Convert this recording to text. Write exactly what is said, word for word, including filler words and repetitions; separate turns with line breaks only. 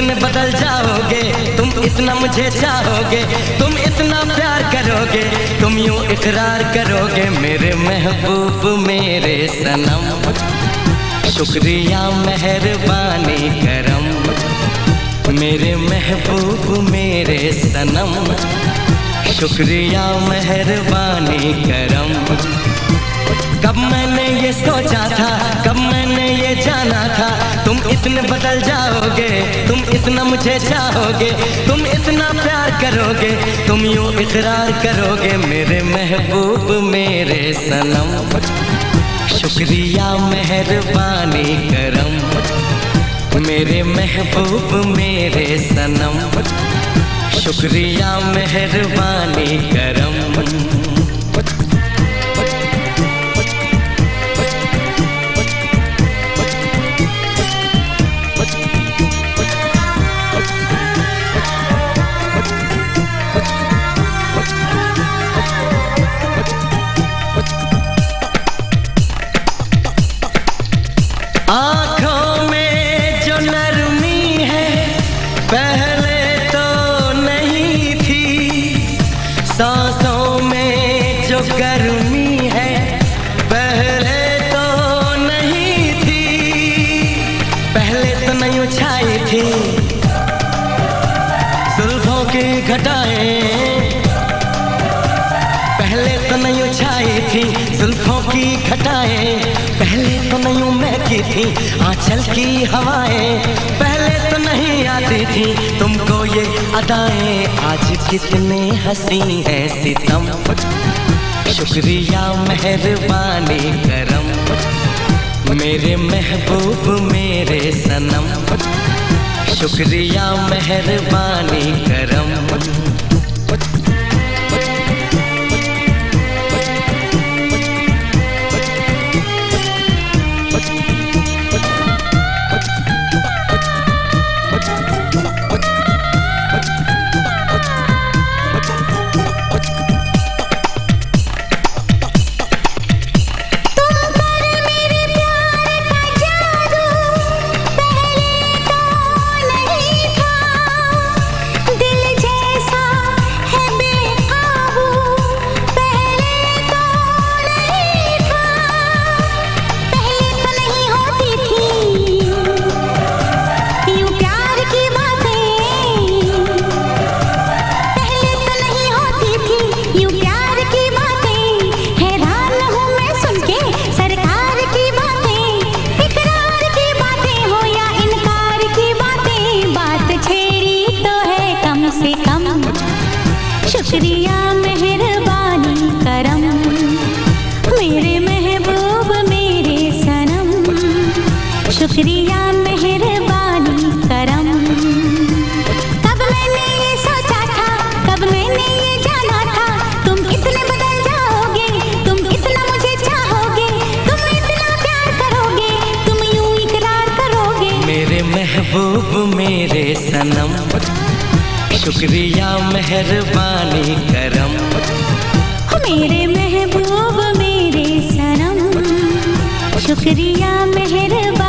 इतने बदल जाओगे, तुम इतना मुझे चाहोगे, तुम इतना प्यार करोगे, तुम यूं इकरार करोगे मेरे महबूब मेरे सनम। शुक्रिया मेहरबानी करम मेरे महबूब मेरे सनम। शुक्रिया मेहरबानी करम। कब मैंने ये सोचा था, कब मैंने ये जाना था, तुम इतने बदल जाओगे, तुम इतना मुझे चाहोगे, तुम इतना प्यार करोगे, तुम यूं इकरार करोगे मेरे महबूब मेरे सनम। शुक्रिया मेहरबानी करम मेरे महबूब मेरे सनम। शुक्रिया मेहरबानी करम। आँखों में जो नरमी है पहले तो नहीं थी, सांसों में जो गर्मी है पहले तो नहीं थी, पहले तो नहीं छाई थी जुल्फों की घटाएं, पहले तो नहीं छाई थी जुल्फों की घटाएं, पहले तो नहीं महकी थी आंचल की हवाएं, पहले तो नहीं आती थी तुमको ये अदाएं, आज कितने हंसी है सितम। शुक्रिया मेहरबानी करम मेरे महबूब मेरे सनम। शुक्रिया मेहरबानी करम।
शुक्रिया मेहरबानी करम मेरे महबूब मेरे सनम। शुक्रिया मेहरबानी करम। कब मैंने ये सोचा था, कब मैंने ये जाना था, तुम इतने बदल जाओगे, तुम इतना मुझे चाहोगे, तुम इतना प्यार करोगे, तुम यूं इकरार करोगे
मेरे महबूब मेरे सनम। शुक्रिया मेहरबानी करम
मेरे महबूब मेरे सनम। शुक्रिया मेहरबानी